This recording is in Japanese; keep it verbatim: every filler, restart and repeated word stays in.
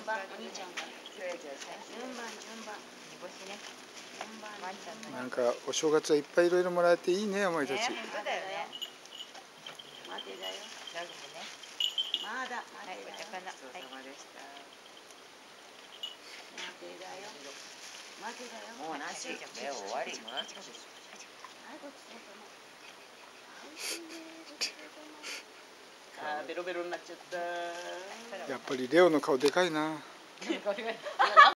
番、お兄ちゃんから。順番、順番。煮干しね。順番。 なんかお正月はいっぱいいろいろもらえていいね、お前たち。 本当だよね。待てだよ。ラグもね。まだ、待てだよ。お茶かな。ごちそうさまでした。待てだよ。待てだよ。もうなし。終わり。はい、ごちそうさま。あー、ベロベロになっちゃった。 やっぱりレオの顔でかいな。